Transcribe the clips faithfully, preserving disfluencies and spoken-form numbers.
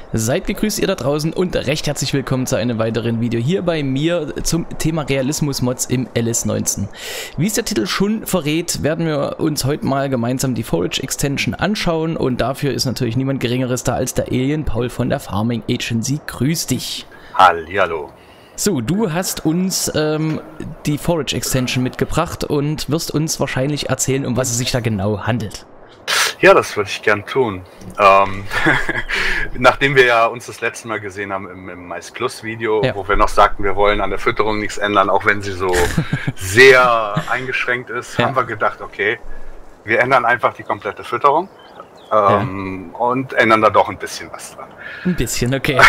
Seid gegrüßt ihr da draußen und recht herzlich willkommen zu einem weiteren Video hier bei mir zum Thema Realismus-Mods im L S neunzehn. Wie es der Titel schon verrät, werden wir uns heute mal gemeinsam die Forage Extension anschauen und dafür ist natürlich niemand Geringeres da als der Alien Paul von der Farming Agency. Grüß dich. Hallihallo. So, du hast uns ähm, die Forage Extension mitgebracht und wirst uns wahrscheinlich erzählen, um was es sich da genau handelt. Ja, das würde ich gern tun. Ähm, nachdem wir ja uns das letzte Mal gesehen haben im, im Mais Plus Video, ja, wo wir noch sagten, wir wollen an der Fütterung nichts ändern, auch wenn sie so sehr eingeschränkt ist, ja, haben wir gedacht, okay, wir ändern einfach die komplette Fütterung ähm, ja. und ändern da doch ein bisschen was dran. Ein bisschen, okay.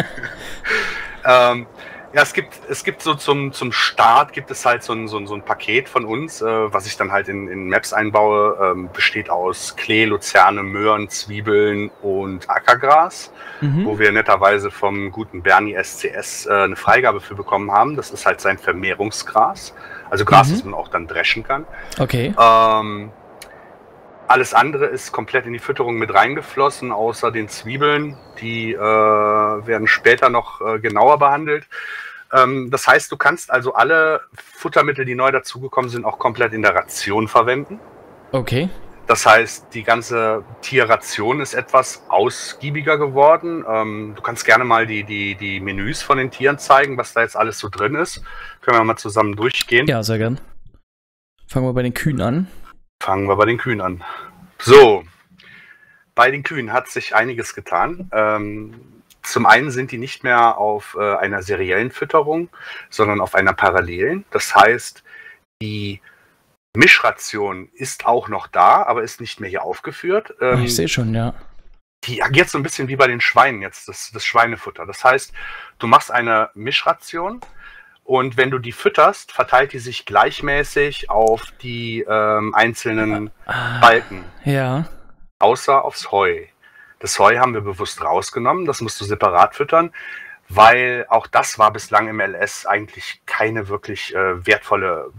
ähm, Ja, es gibt, es gibt so zum, zum Start gibt es halt so ein, so ein, so ein Paket von uns, äh, was ich dann halt in, in Maps einbaue, ähm, besteht aus Klee, Luzerne, Möhren, Zwiebeln und Ackergras, mhm. wo wir netterweise vom guten Bernie S C S äh, eine Freigabe für bekommen haben. Das ist halt sein Vermehrungsgras, also Gras, mhm. das man auch dann dreschen kann. Okay. Ähm, Alles andere ist komplett in die Fütterung mit reingeflossen, außer den Zwiebeln. Die äh, werden später noch äh, genauer behandelt. Ähm, das heißt, du kannst also alle Futtermittel, die neu dazugekommen sind, auch komplett in der Ration verwenden. Okay. Das heißt, die ganze Tierration ist etwas ausgiebiger geworden. Ähm, du kannst gerne mal die, die, die Menüs von den Tieren zeigen, was da jetzt alles so drin ist. Können wir mal zusammen durchgehen? Ja, sehr gern. Fangen wir bei den Kühen an. Fangen wir bei den Kühen an. So, bei den Kühen hat sich einiges getan. Ähm, zum einen sind die nicht mehr auf äh, einer seriellen Fütterung, sondern auf einer parallelen. Das heißt, die Mischration ist auch noch da, aber ist nicht mehr hier aufgeführt. Ähm, ich sehe schon, ja. Die agiert so ein bisschen wie bei den Schweinen jetzt, das, das Schweinefutter. Das heißt, du machst eine Mischration. Und wenn du die fütterst, verteilt die sich gleichmäßig auf die ähm, einzelnen ah, Balken. Ja. Außer aufs Heu. Das Heu haben wir bewusst rausgenommen, das musst du separat füttern, weil auch das war bislang im L S eigentlich keine wirklich äh, wertvolle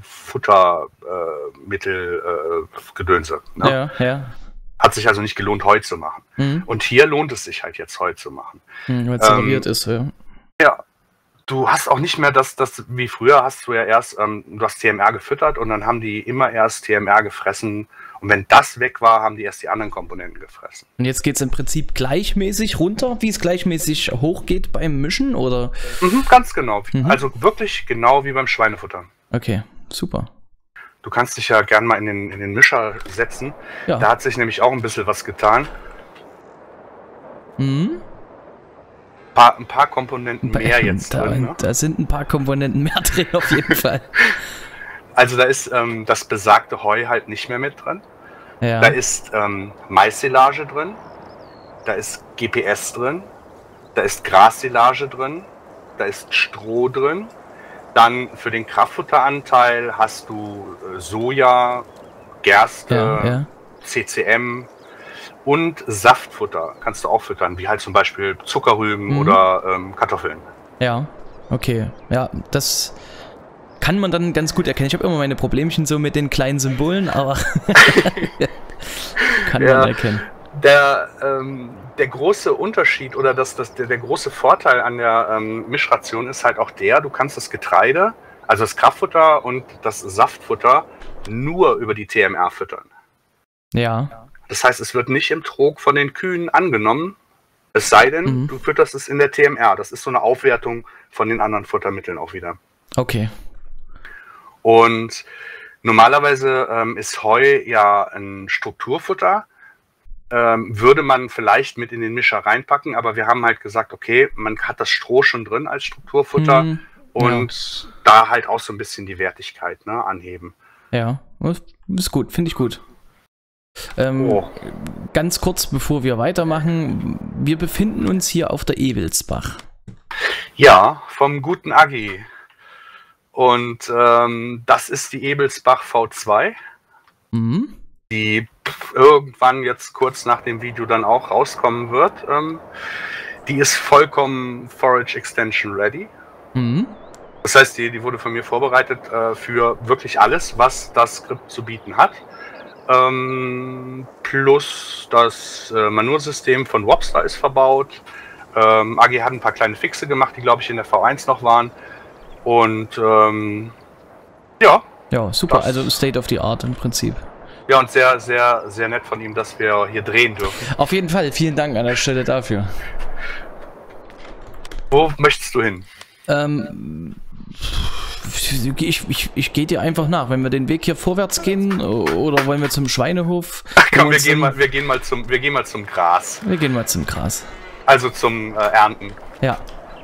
Futtermittelgedönse. Äh, ne? Ja, ja. Hat sich also nicht gelohnt, Heu zu machen. Mhm. Und hier lohnt es sich halt jetzt Heu zu machen. Mhm, weil es separiert ist, ja. Ja. Du hast auch nicht mehr das, das wie früher hast du ja erst, ähm, du hast T M R gefüttert und dann haben die immer erst T M R gefressen und wenn das weg war, haben die erst die anderen Komponenten gefressen. Und jetzt geht es im Prinzip gleichmäßig runter, wie es gleichmäßig hochgeht beim Mischen, oder? Mhm, ganz genau, mhm. also wirklich genau wie beim Schweinefutter. Okay, super. Du kannst dich ja gern mal in den, in den Mischer setzen, ja. Da hat sich nämlich auch ein bisschen was getan. Mhm. Ein paar, ein paar Komponenten mehr jetzt da, drin. Ne? Da sind ein paar Komponenten mehr drin, auf jeden Fall. Also da ist ähm, das besagte Heu halt nicht mehr mit drin. Ja. Da ist ähm, Maissilage drin. Da ist G P S drin. Da ist Grassilage drin. Da ist Stroh drin. Dann für den Kraftfutteranteil hast du äh, Soja, Gerste, ja, ja. C C M und Saftfutter kannst du auch füttern, wie halt zum Beispiel Zuckerrüben mhm. oder ähm, Kartoffeln. Ja, okay. Ja, das kann man dann ganz gut erkennen. Ich habe immer meine Problemchen so mit den kleinen Symbolen, aber kann ja, man erkennen. Der, ähm, der große Unterschied oder das, das, der, der große Vorteil an der ähm, Mischration ist halt auch der, du kannst das Getreide, also das Kraftfutter und das Saftfutter nur über die T M R füttern. Ja. Das heißt, es wird nicht im Trog von den Kühen angenommen, es sei denn, mhm. du fütterst es in der T M R. Das ist so eine Aufwertung von den anderen Futtermitteln auch wieder. Okay. Und normalerweise ähm, ist Heu ja ein Strukturfutter. Ähm, würde man vielleicht mit in den Mischer reinpacken, aber wir haben halt gesagt, okay, man hat das Stroh schon drin als Strukturfutter mhm. und ja. da halt auch so ein bisschen die Wertigkeit, ne, anheben. Ja, ist gut, finde ich gut. Ähm, oh. Ganz kurz, bevor wir weitermachen, wir befinden uns hier auf der Ebelsbach. Ja, vom guten Agi. Und ähm, das ist die Ebelsbach V zwei, mhm. die irgendwann jetzt kurz nach dem Video dann auch rauskommen wird. Ähm, die ist vollkommen Forage Extension ready. Mhm. Das heißt, die, die wurde von mir vorbereitet äh, für wirklich alles, was das Skript zu bieten hat. Ähm, plus das äh, Manursystem von Wobster ist verbaut. Ähm, A G hat ein paar kleine Fixe gemacht, die, glaube ich, in der V eins noch waren. Und ähm, ja. Ja, super, das, also State of the Art im Prinzip. Ja, und sehr, sehr, sehr nett von ihm, dass wir hier drehen dürfen. Auf jeden Fall, vielen Dank an der Stelle dafür. Wo möchtest du hin? Ähm, ich ich, ich gehe dir einfach nach. Wenn wir den Weg hier vorwärts gehen oder wollen wir zum Schweinehof? Ach komm, wir gehen, mal, wir, gehen mal zum, wir gehen mal zum Gras. Wir gehen mal zum Gras. Also zum äh, Ernten. Ja.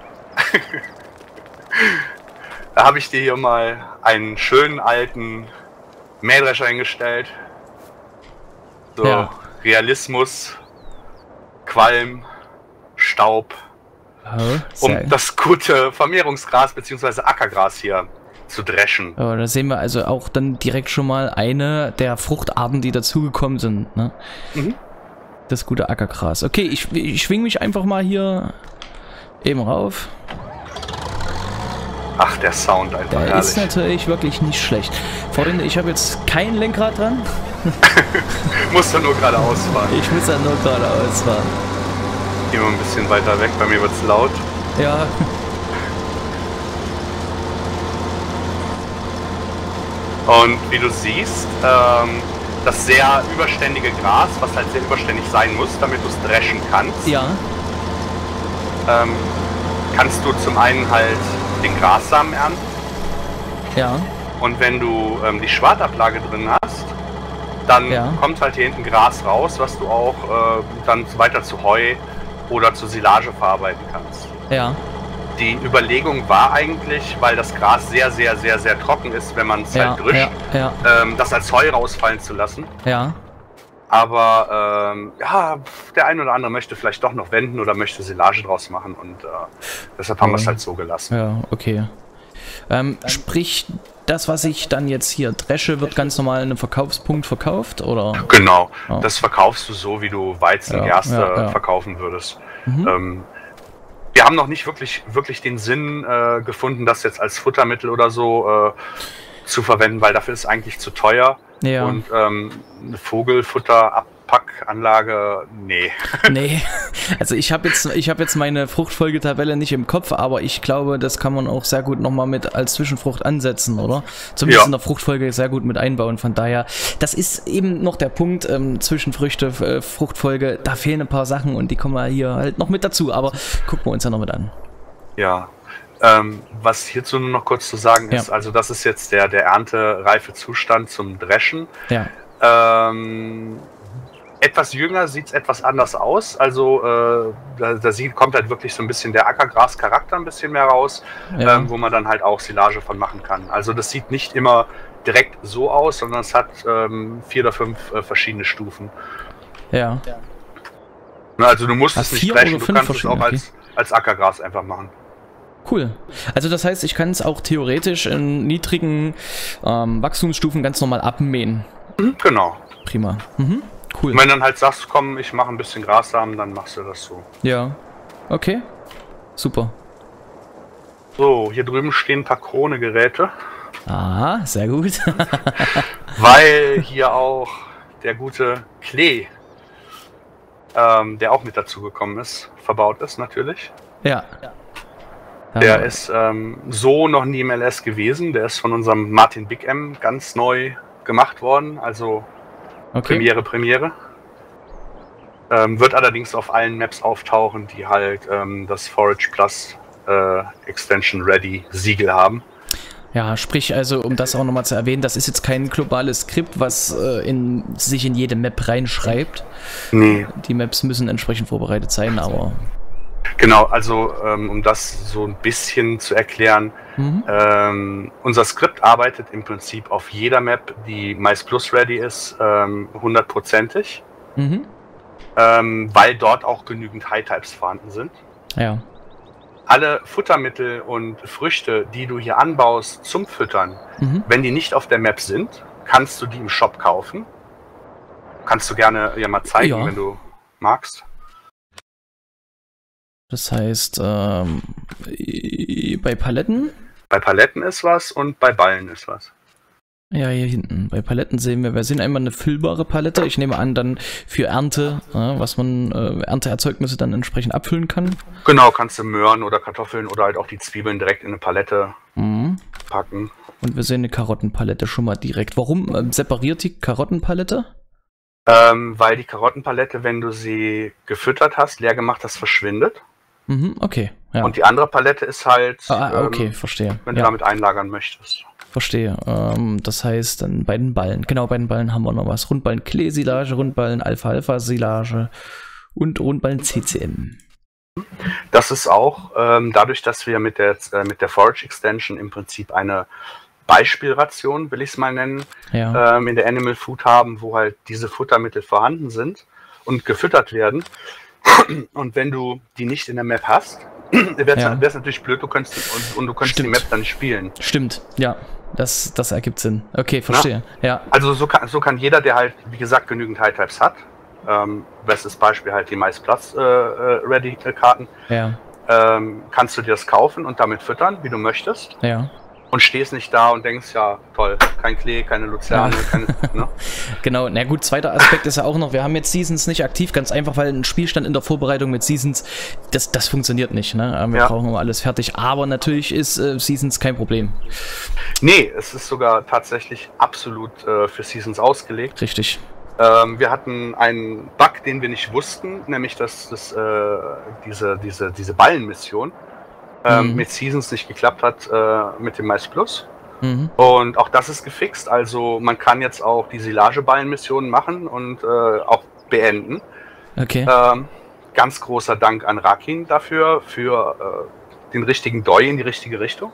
Da habe ich dir hier mal einen schönen alten Mähdrescher hingestellt. So, ja. Realismus, Qualm, Staub. Oh, um das gute Vermehrungsgras bzw. Ackergras hier zu dreschen. Oh, da sehen wir also auch dann direkt schon mal eine der Fruchtarten, die dazugekommen sind. Ne? Mhm. Das gute Ackergras. Okay, ich, ich schwing mich einfach mal hier eben rauf. Ach, der Sound einfach Der herrlich. ist natürlich wirklich nicht schlecht. Vorhin, ich habe jetzt kein Lenkrad dran. Musst du nur geradeaus fahren. Ich muss ja nur geradeaus fahren. Gehen wir ein bisschen weiter weg, bei mir wird es laut. Ja. Und wie du siehst, ähm, das sehr überständige Gras, was halt sehr überständig sein muss, damit du es dreschen kannst, Ja. ähm, kannst du zum einen halt den Grassamen ernten. Ja. Und wenn du ähm, die Schwartablage drin hast, dann Ja. kommt halt hier hinten Gras raus, was du auch äh, dann weiter zu Heu oder zur Silage verarbeiten kannst. Ja. Die Überlegung war eigentlich, weil das Gras sehr, sehr, sehr, sehr trocken ist, wenn man es Ja. halt drischt, Ja. Ja. ähm, das als Heu rausfallen zu lassen. Ja. Aber ähm, ja, der ein oder andere möchte vielleicht doch noch wenden oder möchte Silage draus machen und äh, deshalb haben wir es halt so gelassen. Ja, okay. Ähm, sprich, das, was ich dann jetzt hier dresche, wird ganz normal in einem Verkaufspunkt verkauft, oder? Genau, Ja. das verkaufst du so, wie du Weizen, Ja, Gerste ja, ja. verkaufen würdest. Mhm. Ähm, wir haben noch nicht wirklich, wirklich den Sinn äh, gefunden, das jetzt als Futtermittel oder so äh, zu verwenden, weil dafür ist es eigentlich zu teuer. Ja. Und ähm, eine Vogelfutterabpackanlage, nee. Nee, also ich habe jetzt, ich habe jetzt meine Fruchtfolgetabelle nicht im Kopf, aber ich glaube, das kann man auch sehr gut nochmal mit als Zwischenfrucht ansetzen, oder? Zumindest Ja. in der Fruchtfolge sehr gut mit einbauen. Von daher, das ist eben noch der Punkt, ähm, Zwischenfrüchte, äh, Fruchtfolge, da fehlen ein paar Sachen und die kommen wir hier halt noch mit dazu, aber gucken wir uns ja noch mit an. Ja. Ähm, was hierzu nur noch kurz zu sagen ist, Ja. also das ist jetzt der, der erntereife Zustand zum Dreschen. Ja, Ähm, etwas jünger sieht es etwas anders aus. Also äh, da, da sieht, kommt halt wirklich so ein bisschen der Ackergras-Charakter ein bisschen mehr raus, Ja. ähm, wo man dann halt auch Silage von machen kann. Also das sieht nicht immer direkt so aus, sondern es hat ähm, vier oder fünf äh, verschiedene Stufen. ja. Ne, also du musst Ah, es nicht vier dreschen, oder du fünf kannst es auch verschiedene, als, als Ackergras einfach machen. Cool. Also das heißt, ich kann es auch theoretisch in niedrigen ähm, Wachstumsstufen ganz normal abmähen. Mhm, genau. Prima. Mhm. Cool. Und wenn du dann halt sagst, komm, ich mache ein bisschen Grassamen, dann machst du das so. Ja. Okay. Super. So, hier drüben stehen ein paar Krone-Geräte, Aha, sehr gut. weil hier auch der gute Klee, ähm, der auch mit dazu gekommen ist, verbaut ist natürlich. Ja. Der ist ähm, so noch nie im L S gewesen. Der ist von unserem Martin Big M ganz neu gemacht worden. Also okay. Premiere, Premiere. Ähm, wird allerdings auf allen Maps auftauchen, die halt ähm, das Forage Plus äh, Extension Ready Siegel haben. Ja, sprich also, um das auch nochmal zu erwähnen, das ist jetzt kein globales Skript, was äh, in, sich in jede Map reinschreibt. Nee. Die Maps müssen entsprechend vorbereitet sein, aber... Genau, also ähm, um das so ein bisschen zu erklären, Mhm. ähm, unser Skript arbeitet im Prinzip auf jeder Map, die Mice Plus ready ist, ähm, hundertprozentig, Mhm. ähm, weil dort auch genügend High-Types vorhanden sind. Ja. Alle Futtermittel und Früchte, die du hier anbaust zum Füttern, Mhm. wenn die nicht auf der Map sind, kannst du die im Shop kaufen. Kannst du gerne ja mal zeigen, Ja. wenn du magst. Das heißt, ähm, i- bei Paletten... Bei Paletten ist was und bei Ballen ist was. Ja, hier hinten. Bei Paletten sehen wir, wir sehen einmal eine füllbare Palette. Ich nehme an, dann für Ernte, ja, was man äh, Ernteerzeugnisse dann entsprechend abfüllen kann. Genau, kannst du Möhren oder Kartoffeln oder halt auch die Zwiebeln direkt in eine Palette mhm. packen. Und wir sehen eine Karottenpalette schon mal direkt. Warum ähm, separiert die Karottenpalette? Ähm, weil die Karottenpalette, wenn du sie gefüttert hast, leer gemacht hast, verschwindet. Mhm, okay. Ja. Und die andere Palette ist halt, ah, okay, ähm, verstehe. wenn du ja. damit einlagern möchtest. Verstehe. Ähm, das heißt, dann bei den Ballen. Genau, bei den Ballen haben wir noch was. Rundballen Klee-Silage, Rundballen Alpha-Alpha-Silage und Rundballen C C M. Das ist auch ähm, dadurch, dass wir mit der, äh, mit der Forage Extension im Prinzip eine Beispielration, will ich es mal nennen, ja. ähm, in der Animal Food haben, wo halt diese Futtermittel vorhanden sind und gefüttert werden. Und wenn du die nicht in der Map hast, wäre es ja. natürlich blöd, du könntest und, und du könntest Stimmt. die Map dann nicht spielen. Stimmt, ja. Das, das ergibt Sinn. Okay, verstehe. Ja. ja. Also so kann, so kann jeder, der halt, wie gesagt, genügend High-Types hat, ähm, bestes Beispiel halt die Mais Plus äh, Ready-Karten, ja. ähm, kannst du dir das kaufen und damit füttern, wie du möchtest. Ja. Und stehst nicht da und denkst, ja, toll, kein Klee, keine Luzerne, ja. keine, ne? Genau, na gut, zweiter Aspekt ist ja auch noch, wir haben jetzt Seasons nicht aktiv, ganz einfach, weil ein Spielstand in der Vorbereitung mit Seasons, das, das funktioniert nicht, ne? Wir ja. brauchen immer alles fertig, aber natürlich ist äh, Seasons kein Problem. Nee, es ist sogar tatsächlich absolut äh, für Seasons ausgelegt. Richtig. Ähm, wir hatten einen Bug, den wir nicht wussten, nämlich, dass das, äh, diese, diese, diese Ballenmission Ähm, mhm. mit Seasons nicht geklappt hat äh, mit dem Mais Plus. Mhm. Und auch das ist gefixt. Also man kann jetzt auch die Silageballen-Missionen machen und äh, auch beenden. Okay. Ähm, ganz großer Dank an Rakin dafür, für äh, den richtigen Doi in die richtige Richtung.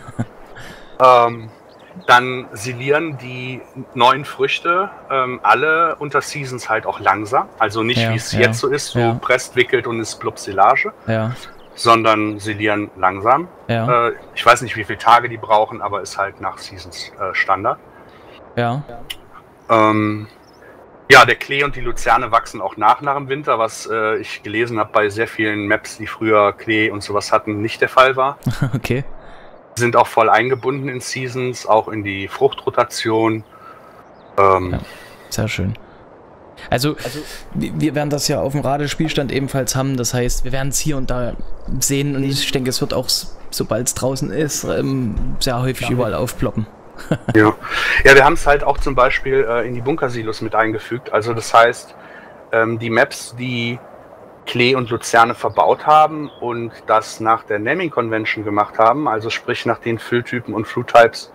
ähm, dann silieren die neuen Früchte ähm, alle unter Seasons halt auch langsam. Also nicht ja, wie es ja, jetzt so ist, so ja. presst, wickelt und ist blub Silage. Ja. Sondern silieren langsam. Ja. Äh, ich weiß nicht, wie viele Tage die brauchen, aber ist halt nach Seasons äh, Standard. Ja. Ähm, ja, der Klee und die Luzerne wachsen auch nach nach dem Winter, was äh, ich gelesen habe bei sehr vielen Maps, die früher Klee und sowas hatten, nicht der Fall war. Okay. Sind auch voll eingebunden in Seasons, auch in die Fruchtrotation. Ähm, ja, sehr schön. Also, also, wir werden das ja auf dem Radespielstand ebenfalls haben, das heißt, wir werden es hier und da sehen und ich denke, es wird auch, sobald es draußen ist, ähm, sehr häufig ja. überall aufploppen. ja. ja, wir haben es halt auch zum Beispiel äh, in die Bunkersilos mit eingefügt, also das heißt, ähm, die Maps, die Klee und Luzerne verbaut haben und das nach der Naming Convention gemacht haben, also sprich nach den Fülltypen und Fruit-Types,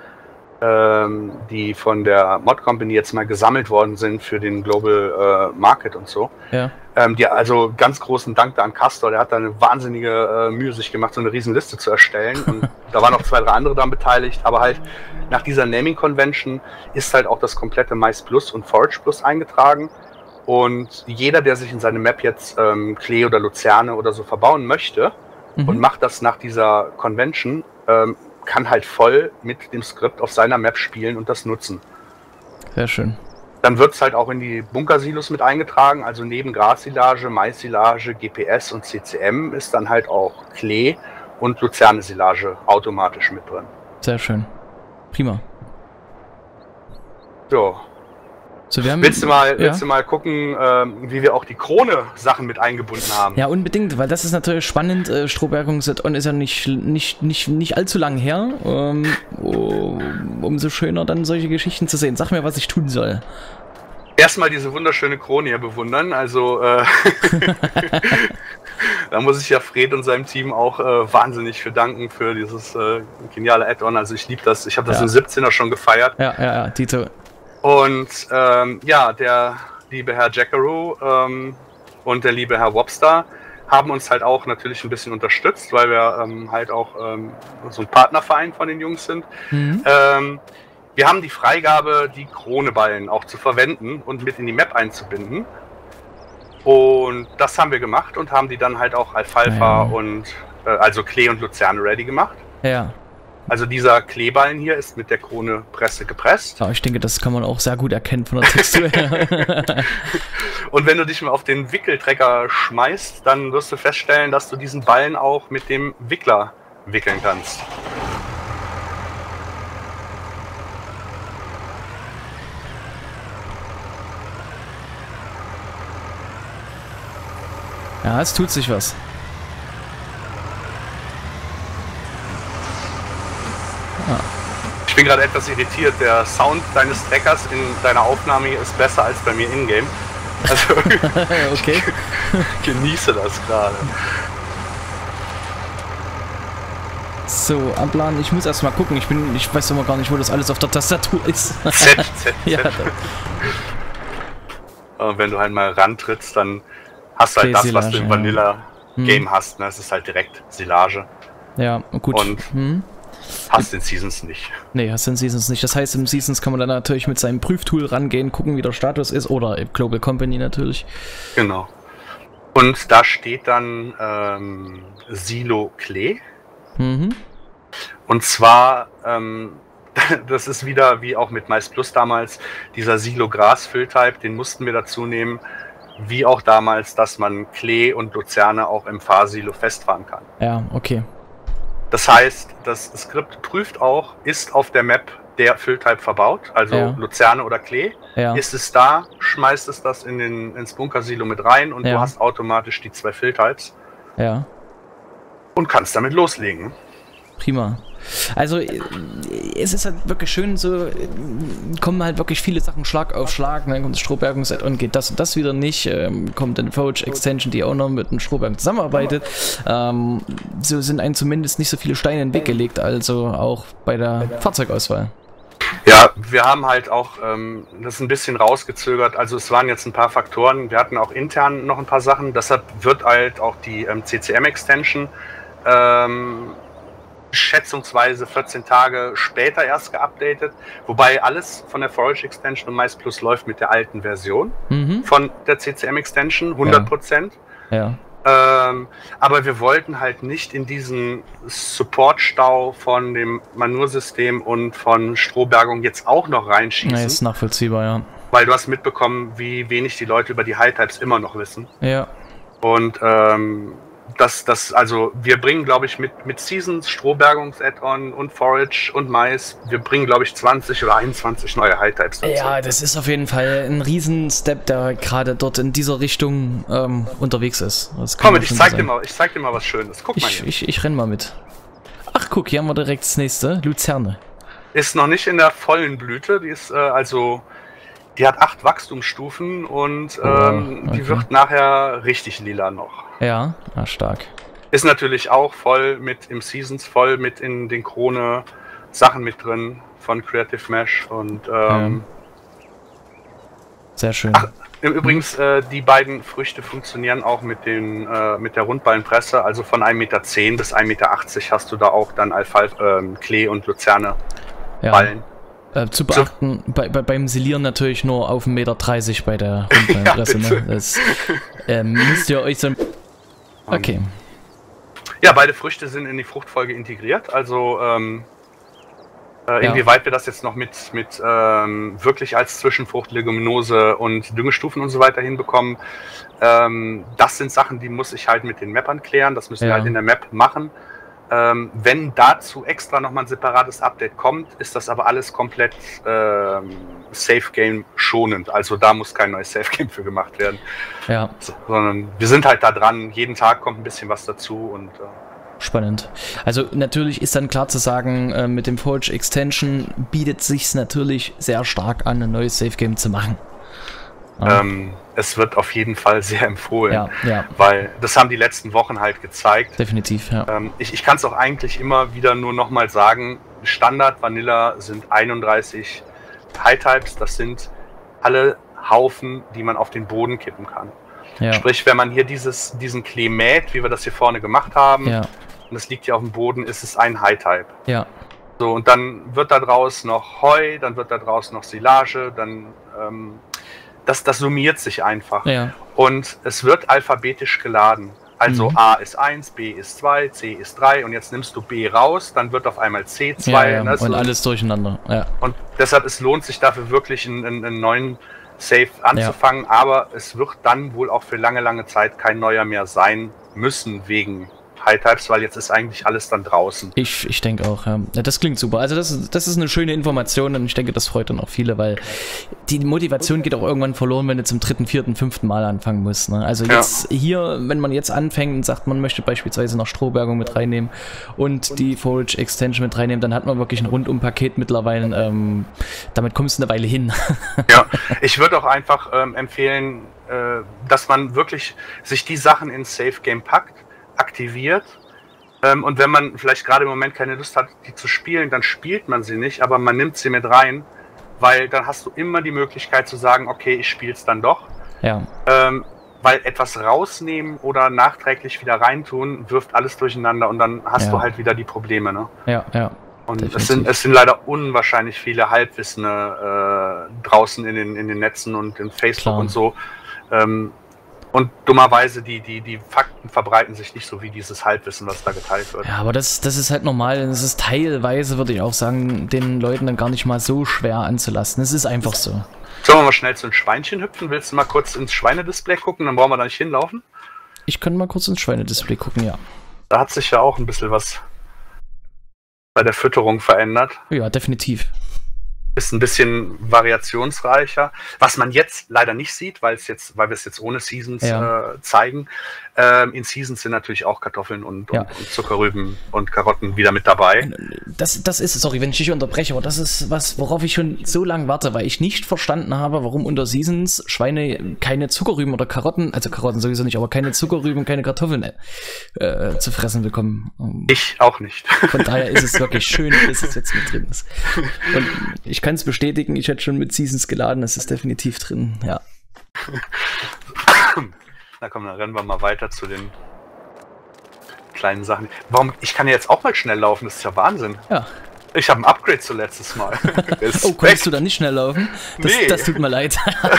die von der Mod Company jetzt mal gesammelt worden sind für den Global äh, Market und so. Ja. Ähm, die, also ganz großen Dank da an Castor, der hat da eine wahnsinnige äh, Mühe sich gemacht, so eine riesen Liste zu erstellen. Und da waren noch zwei, drei andere daran beteiligt, aber halt nach dieser Naming Convention ist halt auch das komplette Mais Plus und Forage Plus eingetragen. Und jeder, der sich in seine Map jetzt ähm, Klee oder Luzerne oder so verbauen möchte mhm. und macht das nach dieser Convention, ähm, kann halt voll mit dem Skript auf seiner Map spielen und das nutzen. Sehr schön. Dann wird es halt auch in die Bunkersilos mit eingetragen, also neben Grassilage, Mais-Silage, G P S und C C M ist dann halt auch Klee und Luzerne-Silage automatisch mit drin. Sehr schön. Prima. So. So, wir haben, willst du mal, ja. willst du mal gucken, ähm, wie wir auch die Krone-Sachen mit eingebunden haben? Ja, unbedingt, weil das ist natürlich spannend. Äh, Strohbergung-Set-On ist ja nicht, nicht, nicht, nicht allzu lang her. Ähm, um, umso schöner dann solche Geschichten zu sehen. Sag mir, was ich tun soll. Erstmal diese wunderschöne Krone hier bewundern. Also, äh, da muss ich ja Fred und seinem Team auch äh, wahnsinnig für danken für dieses äh, geniale Add-on. Also, ich liebe das. Ich habe das ja. im siebzehner schon gefeiert. Ja, ja, ja, Dito. Und ähm, ja, der liebe Herr Jackaroo ähm, und der liebe Herr Wobster haben uns halt auch natürlich ein bisschen unterstützt, weil wir ähm, halt auch ähm, so ein Partnerverein von den Jungs sind. Mhm. Ähm, wir haben die Freigabe, die Kroneballen auch zu verwenden und mit in die Map einzubinden. Und das haben wir gemacht und haben die dann halt auch Alfalfa ja. und äh, also Klee und Luzerne ready gemacht. Ja. Also dieser Kleeballen hier ist mit der Krone Presse gepresst. Ja, ich denke, das kann man auch sehr gut erkennen von der Textur her. Und wenn du dich mal auf den Wickeltrecker schmeißt, dann wirst du feststellen, dass du diesen Ballen auch mit dem Wickler wickeln kannst. Ja, es tut sich was. Ah. Ich bin gerade etwas irritiert. Der Sound deines Treckers in deiner Aufnahme ist besser als bei mir in-game. Also okay. Ich genieße das gerade. So, Abladen. Ich muss erstmal gucken. Ich bin, ich weiß immer gar nicht, wo das alles auf der Tastatur ist. Z, Z, Z. Ja, Und wenn du halt mal rantrittst, dann hast du halt das, was du im Vanilla-Game ja. hast. Ne? Es ist halt direkt Silage. Ja, gut. Und hm. hast den Seasons nicht. Nee, hast den Seasons nicht. Das heißt, im Seasons kann man dann natürlich mit seinem Prüftool rangehen, gucken, wie der Status ist. Oder im Global Company natürlich. Genau. Und da steht dann ähm, Silo Klee. Mhm. Und zwar, ähm, das ist wieder wie auch mit Mais Plus damals, dieser Silo Gras Fill-Type, den mussten wir dazu nehmen, wie auch damals, dass man Klee und Luzerne auch im Fahrsilo festfahren kann. Ja, okay. Das heißt, das Skript prüft auch, ist auf der Map der Fill-Type verbaut, also ja. Luzerne oder Klee. Ja. Ist es da, schmeißt es das in den, ins Bunkersilo mit rein und ja. du hast automatisch die zwei Fill-Types. Ja. Und kannst damit loslegen. Prima. Also es ist halt wirklich schön, so kommen halt wirklich viele Sachen Schlag auf Schlag, dann kommt das Strohbergungs-Add-on, geht das und das wieder nicht, ähm, kommt eine Forge-Extension, die auch noch mit dem Strohberg zusammenarbeitet. Ähm, so sind einem zumindest nicht so viele Steine in den Weg gelegt, also auch bei der Fahrzeugauswahl. Ja, wir haben halt auch ähm, das ein bisschen rausgezögert, also es waren jetzt ein paar Faktoren, wir hatten auch intern noch ein paar Sachen, deshalb wird halt auch die ähm, C C M-Extension ähm, schätzungsweise vierzehn Tage später erst geupdatet, wobei alles von der Forage Extension und Mais Plus läuft mit der alten Version mhm. von der C C M Extension, hundert Prozent. Ja. Ja. Ähm, aber wir wollten halt nicht in diesen Support-Stau von dem Manur-System und von Strohbergung jetzt auch noch reinschießen. Ja, ist nachvollziehbar, ja. Weil du hast mitbekommen, wie wenig die Leute über die High-Types immer noch wissen. Ja. Und ähm, Das, das, also wir bringen, glaube ich, mit, mit Seasons, Strohbergungs-Add-on und Forage und Mais, wir bringen, glaube ich, zwanzig oder einundzwanzig neue High-Types dazu. Ja, das ist auf jeden Fall ein Riesen-Step, der gerade dort in dieser Richtung ähm, unterwegs ist. Komm, ich zeig, dir mal, ich zeig dir mal was Schönes. Guck mal ich, hier. Ich, ich renn mal mit. Ach, guck, hier haben wir direkt das nächste. Luzerne. Ist noch nicht in der vollen Blüte, die ist äh, also... Die hat acht Wachstumsstufen und ähm, oh, okay. die wird nachher richtig lila noch. Ja, na stark. Ist natürlich auch voll mit im Seasons, voll mit in den Krone Sachen mit drin von Creative Mesh und ähm, ja. Sehr schön. Ach, übrigens, äh, die beiden Früchte funktionieren auch mit den äh, mit der Rundballenpresse, also von ein Meter zehn bis ein Meter achtzig hast du da auch dann Alfalfa, ähm, Klee und Luzerne ja. Ballen. Äh, zu beachten, so. bei, bei, beim Silieren natürlich nur auf einen Meter dreißig bei der Rundballenpresse. Ja, ne? Das ähm, müsst ihr euch so... Okay. Ja, beide Früchte sind in die Fruchtfolge integriert, also ähm, äh, ja. inwieweit wir das jetzt noch mit, mit ähm, wirklich als Zwischenfrucht, Leguminose und Düngestufen und so weiter hinbekommen, ähm, das sind Sachen, die muss ich halt mit den Mappern klären, das müssen ja. wir halt in der Map machen. Ähm, wenn dazu extra nochmal ein separates Update kommt, ist das aber alles komplett ähm, Safe Game schonend. Also da muss kein neues Safe Game für gemacht werden. Ja. So, sondern wir sind halt da dran. Jeden Tag kommt ein bisschen was dazu und äh spannend. Also natürlich ist dann klar zu sagen, äh, mit dem Forge Extension bietet sich's natürlich sehr stark an, ein neues Safe Game zu machen. Ja. Ähm, es wird auf jeden Fall sehr empfohlen, ja, ja. weil das haben die letzten Wochen halt gezeigt. Definitiv, ja. Ähm, ich ich kann es auch eigentlich immer wieder nur nochmal sagen, Standard Vanilla sind einunddreißig High-Types, das sind alle Haufen, die man auf den Boden kippen kann. Ja. Sprich, wenn man hier dieses, diesen Klee mäht, wie wir das hier vorne gemacht haben, ja. und das liegt hier auf dem Boden, ist es ein High-Type. Ja. So, und dann wird da draus noch Heu, dann wird da draus noch Silage, dann ähm, das, das summiert sich einfach. Ja. Und es wird alphabetisch geladen. Also mhm. A ist eins, B ist zwei, C ist drei und jetzt nimmst du B raus, dann wird auf einmal C zwei. Ja, ja. Ne, so. Und alles durcheinander. Ja. Und deshalb, es lohnt sich dafür wirklich einen, einen, einen neuen Safe anzufangen, ja. aber es wird dann wohl auch für lange, lange Zeit kein neuer mehr sein müssen wegen High Types, weil jetzt ist eigentlich alles dann draußen. Ich, ich denke auch, ja. ja. Das klingt super. Also das, das ist eine schöne Information und ich denke, das freut dann auch viele, weil die Motivation geht auch irgendwann verloren, wenn du zum dritten, vierten, fünften Mal anfangen musst. Ne? Also jetzt ja. hier, wenn man jetzt anfängt und sagt, man möchte beispielsweise noch Strohbergung mit reinnehmen und die Forge Extension mit reinnehmen, dann hat man wirklich ein Rundum-Paket mittlerweile. Ähm, damit kommst du eine Weile hin. Ja, ich würde auch einfach ähm, empfehlen, äh, dass man wirklich sich die Sachen ins Safe Game packt, aktiviert. Ähm, und wenn man vielleicht gerade im Moment keine Lust hat, die zu spielen, dann spielt man sie nicht, aber man nimmt sie mit rein, weil dann hast du immer die Möglichkeit zu sagen, okay, ich spiele es dann doch. Ja. Ähm, weil etwas rausnehmen oder nachträglich wieder reintun, wirft alles durcheinander und dann hast ja. du halt wieder die Probleme. Ne? Ja, ja. Und es sind, es sind leider unwahrscheinlich viele Halbwissende äh, draußen in den, in den Netzen und in Facebook Klar. und so. Ähm, und dummerweise, die, die, die Fakten verbreiten sich nicht so wie dieses Halbwissen, was da geteilt wird. Ja, aber das, das ist halt normal. Das ist teilweise, würde ich auch sagen, den Leuten dann gar nicht mal so schwer anzulassen. Es ist einfach so. Sollen wir mal schnell zu den Schweinchen hüpfen? Willst du mal kurz ins Schweinedisplay gucken? Dann brauchen wir da nicht hinlaufen. Ich kann mal kurz ins Schweinedisplay gucken, ja. Da hat sich ja auch ein bisschen was bei der Fütterung verändert. Ja, definitiv. Ist ein bisschen variationsreicher. Was man jetzt leider nicht sieht, weil es jetzt, weil wir es jetzt ohne Seasons ja. äh, zeigen. Ähm, in Seasons sind natürlich auch Kartoffeln und, ja. und, und Zuckerrüben und Karotten wieder mit dabei. Das, das ist, sorry, wenn ich dich unterbreche, aber das ist was, worauf ich schon so lange warte, weil ich nicht verstanden habe, warum unter Seasons Schweine keine Zuckerrüben oder Karotten, also Karotten sowieso nicht, aber keine Zuckerrüben, keine Kartoffeln äh, zu fressen bekommen. Ich auch nicht. Von daher ist es wirklich schön, dass es jetzt mit drin ist. Und ich kann es bestätigen, ich hätte schon mit Seasons geladen, es ist definitiv drin, ja. Na komm, dann rennen wir mal weiter zu den kleinen Sachen. Warum? Ich kann ja jetzt auch mal schnell laufen, das ist ja Wahnsinn. Ja. Ich habe ein Upgrade zu letztes Mal. Oh, konntest du da nicht schnell laufen? Das, nee. das tut mir leid.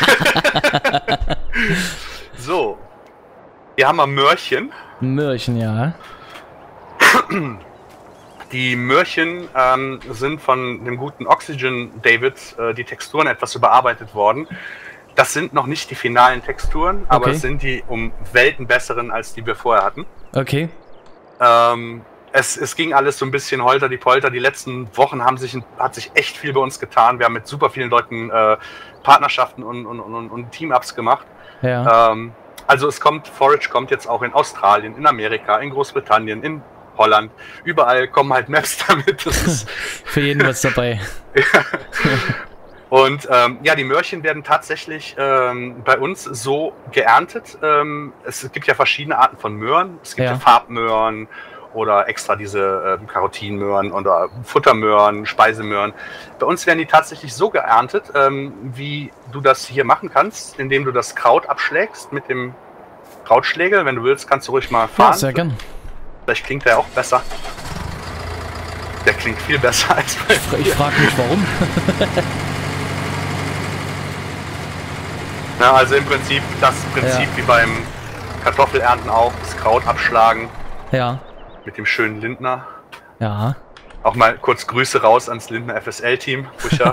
So. Hier haben wir Möhrchen. Möhrchen, ja. Die Möhrchen ähm, sind von dem guten Oxygen David äh, die Texturen etwas überarbeitet worden. Das sind noch nicht die finalen Texturen, okay. aber es sind die um Welten besseren, als die wir vorher hatten. Okay. Ähm, es, es ging alles so ein bisschen holter die Polter. Die letzten Wochen haben sich, hat sich echt viel bei uns getan. Wir haben mit super vielen Leuten äh, Partnerschaften und, und, und, und Team-Ups gemacht. Ja. Ähm, also es kommt, Forage kommt jetzt auch in Australien, in Amerika, in Großbritannien, in Holland. Überall kommen halt Maps damit. Das ist für jeden was dabei. Ja. Und ähm, ja, die Möhrchen werden tatsächlich ähm, bei uns so geerntet. Ähm, es gibt ja verschiedene Arten von Möhren. Es gibt ja, ja Farbmöhren oder extra diese ähm, Karotinmöhren oder Futtermöhren, Speisemöhren. Bei uns werden die tatsächlich so geerntet, ähm, wie du das hier machen kannst, indem du das Kraut abschlägst mit dem Krautschlägel. Wenn du willst, kannst du ruhig mal fahren. Ja, sehr gern. Vielleicht klingt der auch besser. Der klingt viel besser als bei mir. Ich frage mich, warum. Na, also im Prinzip das Prinzip ja. wie beim Kartoffelernten auch, das Kraut abschlagen. Ja. Mit dem schönen Lindner. Ja. Auch mal kurz Grüße raus ans Lindner F S L-Team.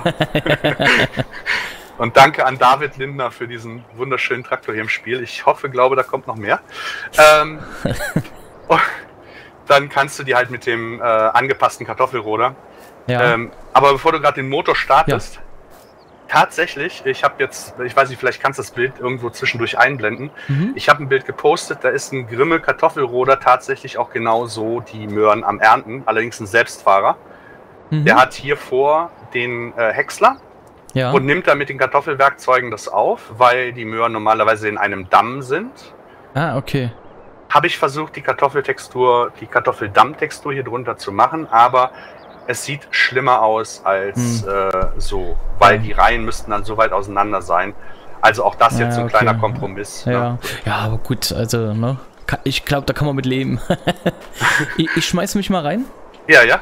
Und danke an David Lindner für diesen wunderschönen Traktor hier im Spiel. Ich hoffe, glaube, da kommt noch mehr. Ähm, dann kannst du die halt mit dem äh, angepassten Kartoffelroder. Ja. Ähm, aber bevor du gerade den Motor startest, ja. tatsächlich, ich habe jetzt, ich weiß nicht, vielleicht kannst du das Bild irgendwo zwischendurch einblenden. Mhm. Ich habe ein Bild gepostet, da ist ein Grimme Kartoffelroder tatsächlich auch genau so die Möhren am Ernten, allerdings ein Selbstfahrer. Mhm. Der hat hier vor den äh, Häcksler ja. und nimmt dann mit den Kartoffelwerkzeugen das auf, weil die Möhren normalerweise in einem Damm sind. Ah, okay. Habe ich versucht, die Kartoffeltextur, die Kartoffeldammtextur hier drunter zu machen, aber es sieht schlimmer aus als hm. äh, so, weil die Reihen müssten dann so weit auseinander sein. Also auch das ja, jetzt so ein okay. kleiner Kompromiss. Ja, Ne? ja, aber gut, also, ne? Ich glaube, da kann man mit leben. ich, ich schmeiß mich mal rein. Ja, ja.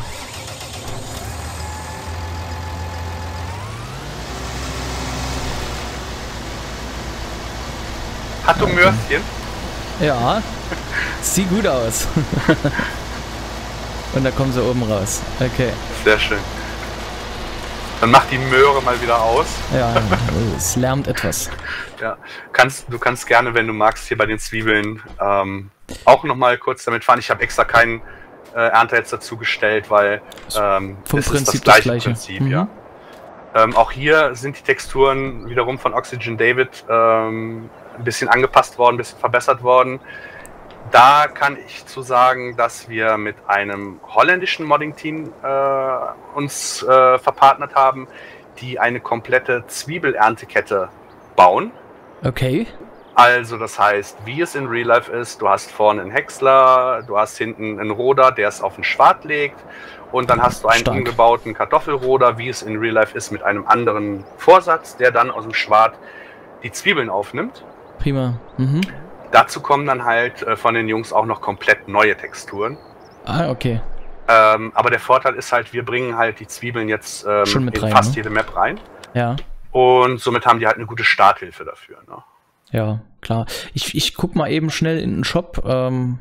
Hat du Möhrchen? Ja, sieht gut aus. Und da kommen sie oben raus. Okay. Sehr schön. Dann mach die Möhre mal wieder aus. Ja, es lärmt etwas. Ja, kannst, du kannst gerne, wenn du magst, hier bei den Zwiebeln ähm, auch nochmal kurz damit fahren. Ich habe extra keinen äh, Ernter jetzt dazu gestellt, weil ähm, vom es Prinzip ist das gleiche, das gleiche. Prinzip, Mhm. ja. Ähm, auch hier sind die Texturen wiederum von Oxygen David ähm, ein bisschen angepasst worden, ein bisschen verbessert worden. Da kann ich zu sagen, dass wir mit einem holländischen Modding-Team äh, uns äh, verpartnert haben, die eine komplette Zwiebelerntekette bauen. Okay. Also das heißt, wie es in Real Life ist, du hast vorne einen Häcksler, du hast hinten einen Roder, der es auf den Schwart legt und dann hast du einen Stark. umgebauten Kartoffelroder, wie es in Real Life ist, mit einem anderen Vorsatz, der dann aus dem Schwart die Zwiebeln aufnimmt. Prima. Mhm. Dazu kommen dann halt äh, von den Jungs auch noch komplett neue Texturen. Ah, okay. Ähm, aber der Vorteil ist halt, wir bringen halt die Zwiebeln jetzt ähm, Schon mit in rein, fast ne? jede Map rein. Ja. Und somit haben die halt eine gute Starthilfe dafür. Ne? Ja, klar. Ich, ich guck mal eben schnell in den Shop, ähm,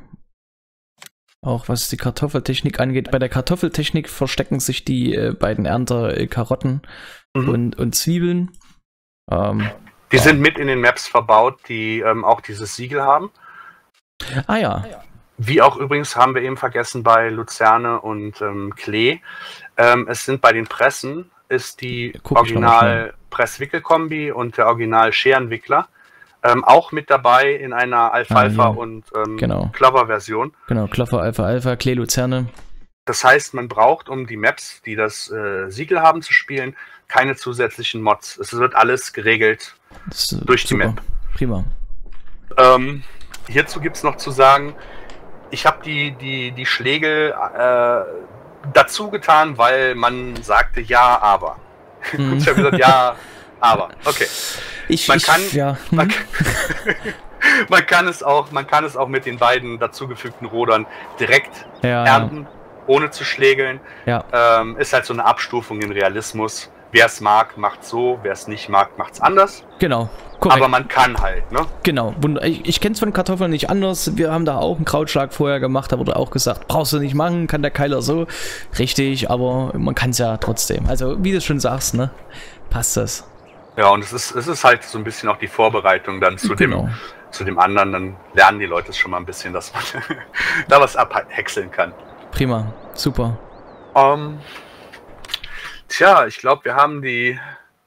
auch was die Kartoffeltechnik angeht. Bei der Kartoffeltechnik verstecken sich die äh, beiden Ernter äh, Karotten Mhm. und, und Zwiebeln. Ähm, Die ja. sind mit in den Maps verbaut, die ähm, auch dieses Siegel haben. Ah ja, Wie auch übrigens haben wir eben vergessen bei Luzerne und ähm, Klee. Ähm, es sind bei den Pressen, ist die Guck ich noch mal Original Presswickelkombi und der Original Scherenwickler ähm, auch mit dabei in einer Alfalfa Ah, hier. und ähm, Genau. Clover-Version. genau. Kloffer, Alpha, Alpha, Klee, Luzerne. Das heißt, man braucht, um die Maps, die das äh, Siegel haben, zu spielen, keine zusätzlichen Mods. Es wird alles geregelt Das ist, durch die super. Map. Prima. Ähm, hierzu gibt es noch zu sagen, ich habe die, die, die Schläge äh, dazu getan, weil man sagte ja, aber. Mhm. Und ich habe gesagt, ja, aber. Okay. Ich, Man ich, kann, ja. man, hm. man, kann es auch, man kann es auch mit den beiden dazugefügten Rodern direkt Ja, ernten, ohne zu schlägeln. ja, Ähm, ist halt so eine Abstufung in Realismus. Wer es mag, macht so, wer es nicht mag, macht es anders. genau. Korrekt. Aber man kann halt, ne? Genau. Wund- Ich, ich kenne es von Kartoffeln nicht anders. Wir haben da auch einen Krautschlag vorher gemacht, da wurde auch gesagt, brauchst du nicht machen, kann der Keiler so. Richtig, aber man kann es ja trotzdem. Also, wie du schon sagst, ne? Passt das. Ja, und es ist, es ist halt so ein bisschen auch die Vorbereitung dann zu, Genau. dem, zu dem anderen. Dann lernen die Leute schon mal ein bisschen, dass man da was abhäckseln kann. Prima. Super. Ähm, tja, ich glaube, wir haben die,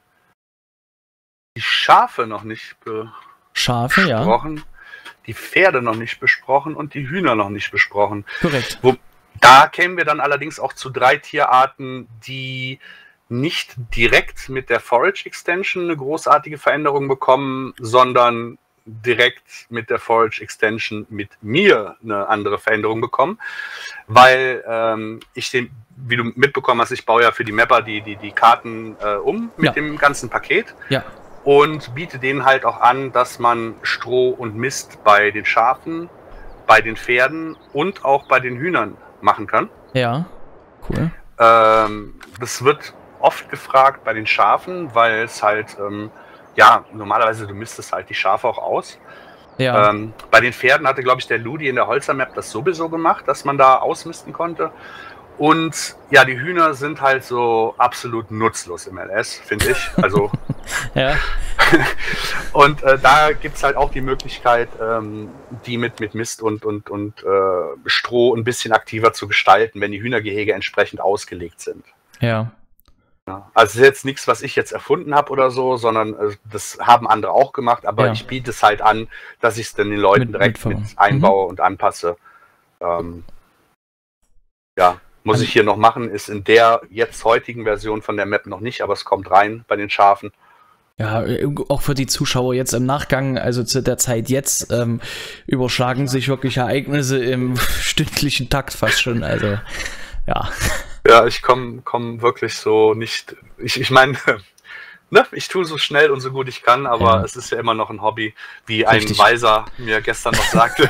die Schafe noch nicht Schafe, ja. besprochen, die Pferde noch nicht besprochen und die Hühner noch nicht besprochen. Korrekt. Wo, da kämen wir dann allerdings auch zu drei Tierarten, die nicht direkt mit der Forage Extension eine großartige Veränderung bekommen, sondern direkt mit der Forage Extension mit mir eine andere Veränderung bekommen, weil ähm, ich den, wie du mitbekommen hast, ich baue ja für die Mapper die, die, die Karten äh, um mit Ja. dem ganzen Paket Ja. und biete denen halt auch an, dass man Stroh und Mist bei den Schafen, bei den Pferden und auch bei den Hühnern machen kann. Ja. Cool. Ähm, das wird oft gefragt bei den Schafen, weil es halt, ähm, ja, normalerweise du misstest halt die Schafe auch aus. Ja. Ähm, bei den Pferden hatte, glaube ich, der Ludi in der Holzer-Map das sowieso gemacht, dass man da ausmisten konnte. Und ja, die Hühner sind halt so absolut nutzlos im L S, finde ich. Also, Ja. und äh, da gibt es halt auch die Möglichkeit, ähm, die mit, mit Mist und, und, und äh, Stroh ein bisschen aktiver zu gestalten, wenn die Hühnergehege entsprechend ausgelegt sind. Ja. Also es ist jetzt nichts, was ich jetzt erfunden habe oder so, sondern äh, das haben andere auch gemacht, aber Ja. ich biete es halt an, dass ich es dann den Leuten Mit- direkt mit mit, ver- einbaue und anpasse. Ähm, ja, muss Also- ich hier noch machen, ist in der jetzt heutigen Version von der Map noch nicht, aber es kommt rein bei den Schafen. Ja, äh, auch für die Zuschauer jetzt im Nachgang, also zu der Zeit jetzt, ähm, überschlagen sich wirklich Ereignisse im stündlichen Takt fast schon. Also, ja. Ja, ich komme komm wirklich so nicht. Ich, ich meine, ne, ich tue so schnell und so gut ich kann, aber Ja. es ist ja immer noch ein Hobby, wie ein Richtig. Weiser mir gestern noch sagte.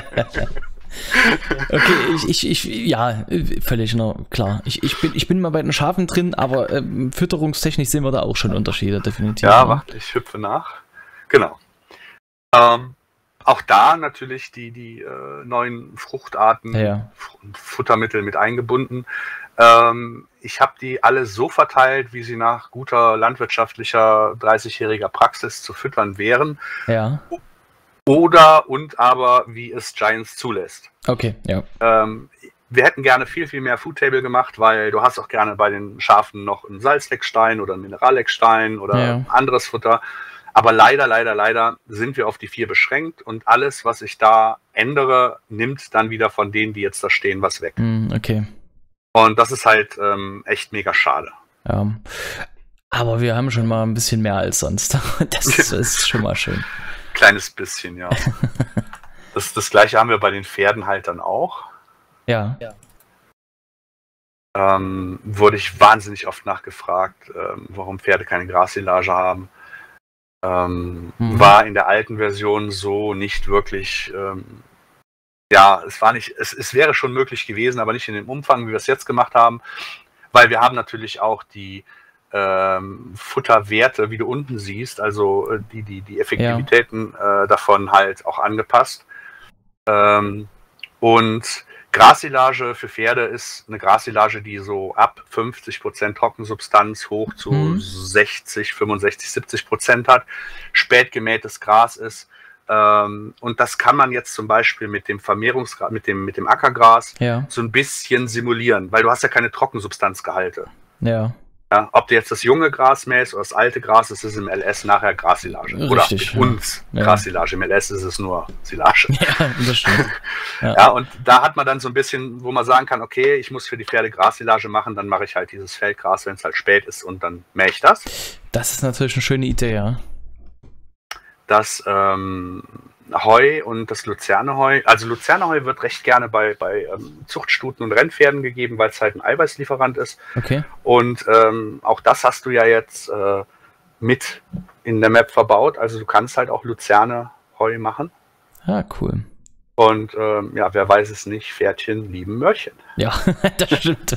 Okay, ich, ich, ich, ja, völlig, no, klar. Ich, ich, bin, ich bin mal bei den Schafen drin, aber ähm, fütterungstechnisch sehen wir da auch schon Unterschiede, definitiv. Ja, ne? warte, ich hüpfe nach. Genau. Ähm, auch da natürlich die, die äh, neuen Fruchtarten, Ja, ja. F- Futtermittel mit eingebunden. Ähm, ich habe die alle so verteilt, wie sie nach guter landwirtschaftlicher dreißigjähriger Praxis zu füttern wären. Ja, oder und aber, wie es Giants zulässt. Okay, ja. Ähm, wir hätten gerne viel, viel mehr Foodtable gemacht, weil du hast auch gerne bei den Schafen noch einen Salzleckstein oder einen Mineralleckstein oder Ja. anderes Futter. Aber leider, leider, leider sind wir auf die vier beschränkt und alles, was ich da ändere, nimmt dann wieder von denen, die jetzt da stehen, was weg. Hm, okay. Und das ist halt ähm, echt mega schade. Ja. Aber wir haben schon mal ein bisschen mehr als sonst. Das ist, ist schon mal schön. Kleines bisschen, ja. das, das gleiche haben wir bei den Pferden halt dann auch. Ja. Ähm, wurde ich wahnsinnig oft nachgefragt, ähm, warum Pferde keine Grassilage haben. Ähm, mhm. War in der alten Version so nicht wirklich, ähm, ja, es war nicht, es, es wäre schon möglich gewesen, aber nicht in dem Umfang, wie wir es jetzt gemacht haben, weil wir haben natürlich auch die ähm, Futterwerte, wie du unten siehst, also äh, die, die, die Effektivitäten ja. äh, davon halt auch angepasst. Ähm, und Grassilage für Pferde ist eine Grassilage, die so ab fünfzig Prozent Trockensubstanz hoch zu mhm. sechzig, fünfundsechzig, siebzig Prozent hat, spät gemähtes Gras ist. Ähm, und das kann man jetzt zum Beispiel mit dem Vermehrungsgras, mit dem, mit dem Ackergras ja. so ein bisschen simulieren, weil du hast ja keine Trockensubstanzgehalte. Ja. Ja, ob du jetzt das junge Gras mähst oder das alte Gras, ist es im L S nachher Grassilage. Oder Richtig, mit ja. uns ja. Grassilage. Im L S ist es nur Silage. Ja, das stimmt. Ja. ja, und da hat man dann so ein bisschen, wo man sagen kann, okay, ich muss für die Pferde Grassilage machen, dann mache ich halt dieses Feldgras, wenn es halt spät ist und dann mähe ich das. Das ist natürlich eine schöne Idee, ja. Das ähm, Heu und das Luzerneheu, also Luzerneheu wird recht gerne bei, bei ähm, Zuchtstuten und Rennpferden gegeben, weil es halt ein Eiweißlieferant ist. Okay. Und ähm, auch das hast du ja jetzt äh, mit in der Map verbaut, also du kannst halt auch Luzerneheu machen. Ah, cool. Und ähm, ja, wer weiß es nicht, Pferdchen lieben Möhrchen. Ja, das stimmt.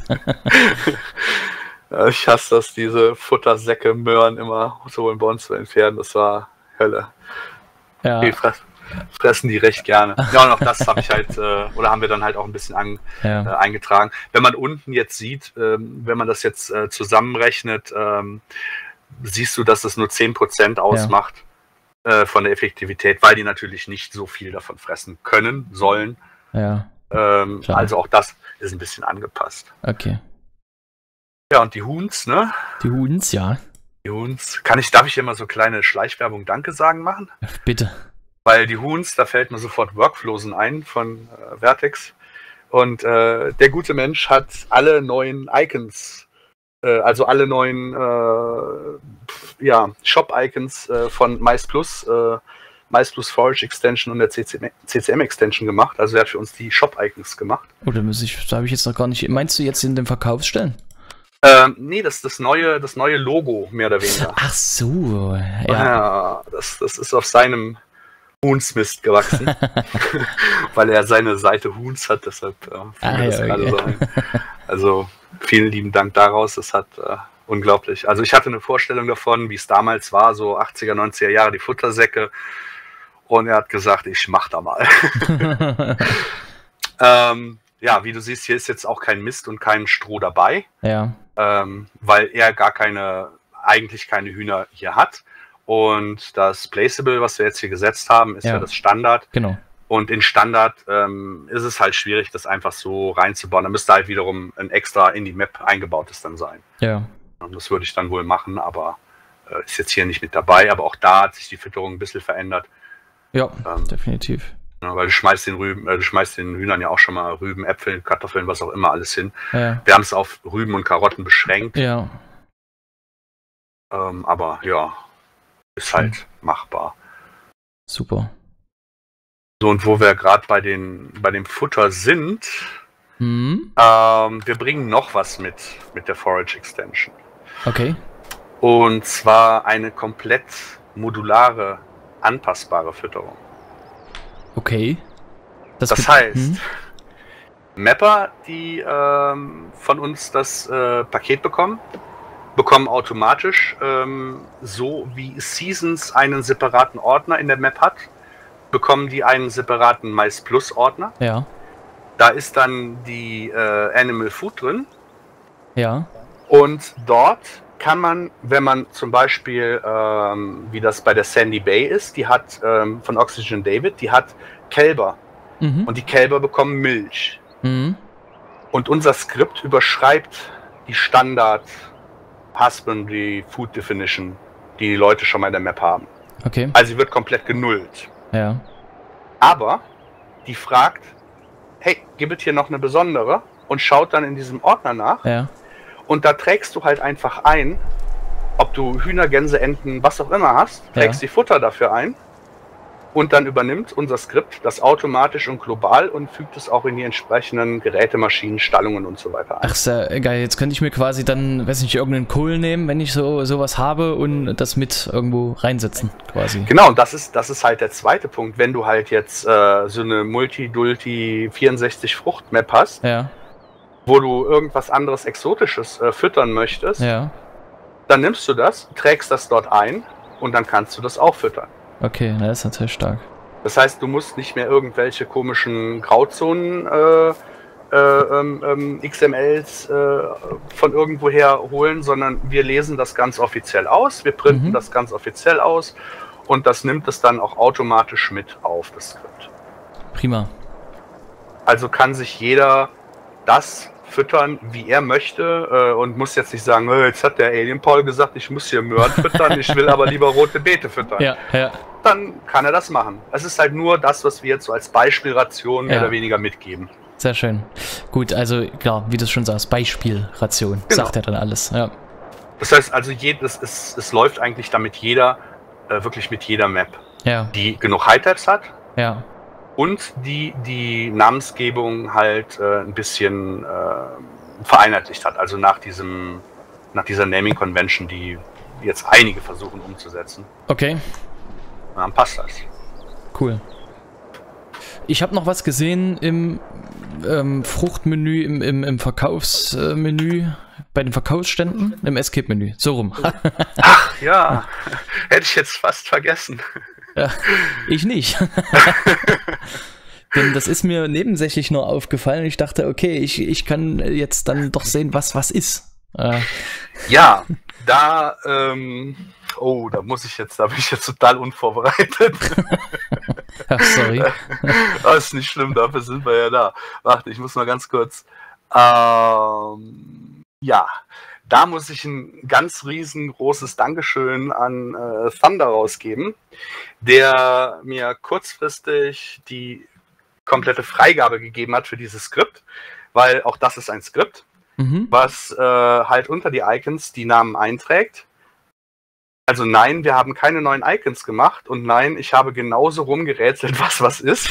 Ich hasse das, diese Futtersäcke, Möhren immer so holen bei uns zu den Pferden, das war Hölle. Ja. Die fressen die recht gerne. Ja, und auch das habe ich halt, äh, oder haben wir dann halt auch ein bisschen an, ja. äh, eingetragen. Wenn man unten jetzt sieht, ähm, wenn man das jetzt äh, zusammenrechnet, ähm, siehst du, dass es nur zehn Prozent ausmacht ja. äh, von der Effektivität, weil die natürlich nicht so viel davon fressen können, sollen. Ja. Ähm, also auch das ist ein bisschen angepasst. Okay. Ja, und die Huhns, ne? Die Huhns, ja. Die Huhns. Kann ich, darf ich hier mal so kleine Schleichwerbung Danke sagen machen? Bitte. Weil die Huhns, da fällt mir sofort Workflows ein von äh, Vertex. Und äh, der gute Mensch hat alle neuen Icons, äh, also alle neuen äh, ja, Shop-Icons äh, von Mais Plus, äh, Mais Plus Forage Extension und der C C M Extension gemacht. Also er hat für uns die Shop-Icons gemacht. Oh, da muss ich, da habe ich jetzt noch gar nicht. Meinst du jetzt in den Verkaufsstellen? Ähm, nee, das ist das neue, das neue Logo, mehr oder weniger. Ach so, ja. ja das, das ist auf seinem Huhnsmist gewachsen, weil er seine Seite Huhns hat, deshalb äh, ah, das ja, gerade okay. so ein. Also vielen lieben Dank daraus, das hat äh, unglaublich. Also ich hatte eine Vorstellung davon, wie es damals war, so achtziger, neunziger Jahre, die Futtersäcke, und er hat gesagt, ich mach da mal. ähm, ja, wie du siehst, hier ist jetzt auch kein Mist und kein Stroh dabei, ja. ähm, weil er gar keine, eigentlich keine Hühner hier hat. Und das Placeable, was wir jetzt hier gesetzt haben, ist ja, ja das Standard. Genau. Und in Standard ähm, ist es halt schwierig, das einfach so reinzubauen. Da müsste halt wiederum ein extra in die Map eingebautes dann sein. Ja. Und das würde ich dann wohl machen, aber äh, ist jetzt hier nicht mit dabei. Aber auch da hat sich die Fütterung ein bisschen verändert. Ja, ähm, definitiv. Ja, weil du schmeißt den Rüben, äh, du schmeißt den Hühnern ja auch schon mal Rüben, Äpfel, Kartoffeln, was auch immer alles hin. Ja. Wir haben es auf Rüben und Karotten beschränkt. Ja. Ähm, aber ja. Ist halt mhm. machbar. Super. So, und wo wir gerade bei den bei dem Futter sind, mhm. ähm, wir bringen noch was mit mit der Forage Extension. Okay. Und zwar eine komplett modulare, anpassbare Fütterung. Okay. Das, das heißt, mhm. Mapper, die ähm, von uns das äh, Paket bekommen, bekommen automatisch, ähm, so wie Seasons einen separaten Ordner in der Map hat, bekommen die einen separaten Mais Plus Ordner. Ja. Da ist dann die äh, Animal Food drin. Ja. Und dort kann man, wenn man zum Beispiel, ähm, wie das bei der Sandy Bay ist, die hat ähm, von Oxygen David, die hat Kälber. Mhm. Und die Kälber bekommen Milch. Mhm. Und unser Skript überschreibt die Standard Husbandry Food Definition, die die Leute schon mal in der Map haben. Okay. Also sie wird komplett genullt. Ja. Aber die fragt, hey, gib es hier noch eine besondere und schaut dann in diesem Ordner nach. Ja. Und da trägst du halt einfach ein, ob du Hühner, Gänse, Enten, was auch immer hast, trägst ja. die Futter dafür ein und dann übernimmt unser Skript das automatisch und global und fügt es auch in die entsprechenden Geräte, Maschinen, Stallungen und so weiter ein. Ach, sehr geil. Jetzt könnte ich mir quasi dann, weiß nicht, irgendeinen Kohl nehmen, wenn ich so sowas habe und das mit irgendwo reinsetzen, quasi. Genau, und das ist, das ist halt der zweite Punkt. Wenn du halt jetzt äh, so eine Multi-Dulti vierundsechzig Frucht-Map hast, ja. wo du irgendwas anderes Exotisches äh, füttern möchtest, ja. dann nimmst du das, trägst das dort ein und dann kannst du das auch füttern. Okay, das ist natürlich stark. Das heißt, du musst nicht mehr irgendwelche komischen Grauzonen äh, äh, ähm, X M Ls äh, von irgendwoher holen, sondern wir lesen das ganz offiziell aus, wir printen mhm. das ganz offiziell aus und das nimmt es dann auch automatisch mit auf das Skript. Prima. Also kann sich jeder das füttern, wie er möchte äh, und muss jetzt nicht sagen, äh, jetzt hat der Alien Paul gesagt, ich muss hier Möhren füttern, ich will aber lieber rote Beete füttern. Ja, ja. Dann kann er das machen. Es ist halt nur das, was wir jetzt so als Beispielration mehr ja. oder weniger mitgeben. Sehr schön. Gut, also klar, wie du schon sagst, Beispielration, genau. sagt er dann alles. Ja. Das heißt also, jedes, es, es läuft eigentlich damit jeder, äh, wirklich mit jeder Map, ja. die genug High-Tabs hat. Ja. Und die die Namensgebung halt äh, ein bisschen äh, vereinheitlicht hat. Also nach diesem, nach dieser Naming Convention, die jetzt einige versuchen umzusetzen. Okay. Dann passt das. Cool. Ich habe noch was gesehen im ähm, Fruchtmenü, im, im, im Verkaufsmenü, bei den Verkaufsständen, im Escape-Menü. So rum. Ach ja, hätte ich jetzt fast vergessen. Ja, ich nicht. Denn das ist mir nebensächlich nur aufgefallen. Ich dachte, okay, ich, ich kann jetzt dann doch sehen, was was ist. Äh. Ja, da, ähm, oh, da muss ich jetzt, da bin ich jetzt total unvorbereitet. Ach, sorry. Das ist nicht schlimm, dafür sind wir ja da. Warte, ich muss mal ganz kurz. Ähm, ja. Da muss ich ein ganz riesengroßes Dankeschön an äh, Thunder rausgeben, der mir kurzfristig die komplette Freigabe gegeben hat für dieses Skript, weil auch das ist ein Skript, mhm. was äh, halt unter die Icons die Namen einträgt. Also nein, wir haben keine neuen Icons gemacht und nein, ich habe genauso rumgerätselt, was was ist.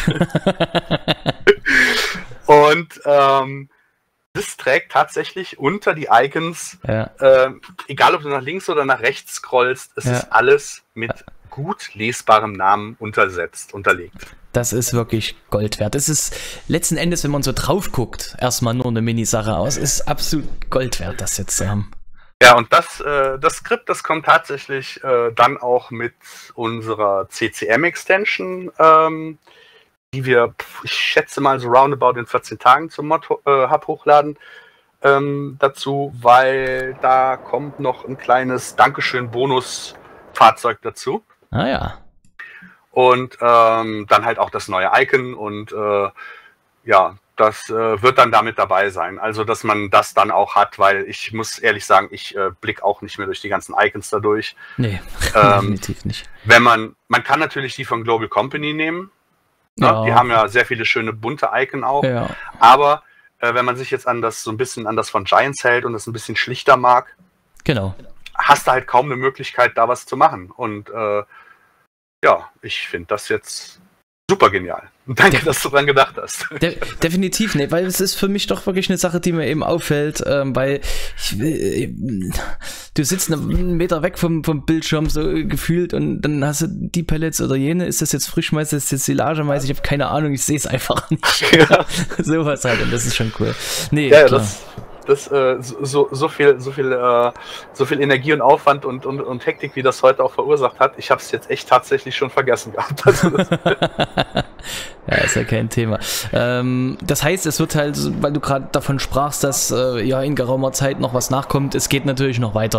Und ähm, das trägt tatsächlich unter die Icons, ja. äh, egal ob du nach links oder nach rechts scrollst, es ja. ist alles mit gut lesbarem Namen untersetzt, unterlegt. Das ist wirklich Gold wert. Das ist letzten Endes, wenn man so drauf guckt, erstmal nur eine Minisache aus, ist absolut Gold wert, das jetzt zu haben. Ja, und das, äh, das Skript, das kommt tatsächlich äh, dann auch mit unserer C C M-Extension, ähm, die wir, ich schätze mal, so roundabout in vierzehn Tagen zum Mod äh, Hub hochladen, ähm, dazu, weil da kommt noch ein kleines Dankeschön-Bonus-Fahrzeug dazu. Ah ja. Und ähm, dann halt auch das neue Icon und äh, ja, das äh, wird dann damit dabei sein. Also, dass man das dann auch hat, weil ich muss ehrlich sagen, ich äh, blicke auch nicht mehr durch die ganzen Icons dadurch. Nee, ähm, definitiv nicht. Wenn man, man kann natürlich die von Global Company nehmen. Ja. Die haben ja sehr viele schöne bunte Icon auch. Ja. Aber äh, wenn man sich jetzt an das so ein bisschen an das von Giants hält und das ein bisschen schlichter mag, genau, hast du halt kaum eine Möglichkeit, da was zu machen. Und äh, ja, ich finde das jetzt super genial. Danke, De dass du dran gedacht hast. De definitiv, ne, weil es ist für mich doch wirklich eine Sache, die mir eben auffällt, ähm, weil ich, äh, du sitzt einen Meter weg vom, vom Bildschirm so gefühlt und dann hast du die Pellets oder jene, ist das jetzt Frischmais, ist das jetzt Silagemais, ich habe keine Ahnung, ich sehe es einfach nicht. Ja. Sowas halt und das ist schon cool. Nee, ja, klar. Das Das, äh, so, so viel, so viel, äh, so viel Energie und Aufwand und, und, und Hektik, wie das heute auch verursacht hat, ich habe es jetzt echt tatsächlich schon vergessen gehabt. Also das ja, ist ja kein Thema. Ähm, das heißt, es wird halt, weil du gerade davon sprachst, dass äh, ja in geraumer Zeit noch was nachkommt, es geht natürlich noch weiter.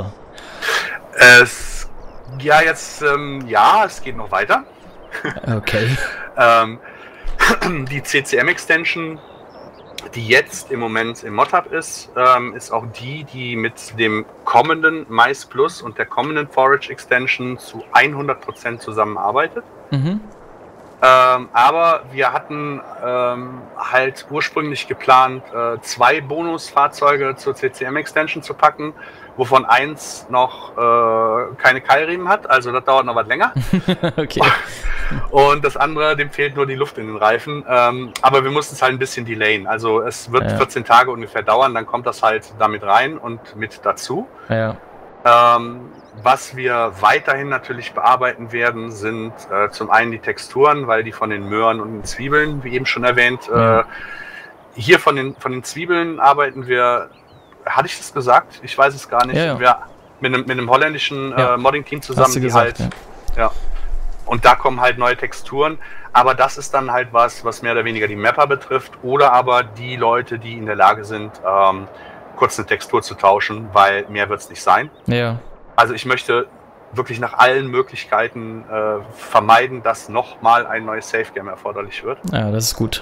Es, ja, jetzt, ähm, ja, es geht noch weiter. Okay. ähm, die C C M-Extension, die jetzt im Moment im Mod-Hub ist, ähm, ist auch die, die mit dem kommenden Mice Plus und der kommenden Forage Extension zu hundert Prozent zusammenarbeitet. Mhm. Ähm, aber wir hatten ähm, halt ursprünglich geplant, äh, zwei Bonusfahrzeuge zur C C M-Extension zu packen, wovon eins noch äh, keine Keilriemen hat, also das dauert noch was länger. Okay. Und das andere, dem fehlt nur die Luft in den Reifen. Ähm, aber wir mussten es halt ein bisschen delayen. Also es wird ja. vierzehn Tage ungefähr dauern, dann kommt das halt damit rein und mit dazu. Ja. Ähm, was wir weiterhin natürlich bearbeiten werden, sind äh, zum einen die Texturen, weil die von den Möhren und den Zwiebeln, wie eben schon erwähnt, ja. äh, hier von den, von den Zwiebeln arbeiten wir, hatte ich das gesagt? Ich weiß es gar nicht. Ja, ja. Wir mit einem, mit einem holländischen ja. äh, Modding-Team zusammen, die gesagt, halt, ja. ja. Und da kommen halt neue Texturen, aber das ist dann halt was, was mehr oder weniger die Mapper betrifft oder aber die Leute, die in der Lage sind, ähm, kurz eine Textur zu tauschen, weil mehr wird es nicht sein. Ja. Also ich möchte wirklich nach allen Möglichkeiten äh, vermeiden, dass nochmal ein neues Safe Game erforderlich wird. Ja, das ist gut.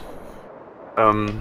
Ähm,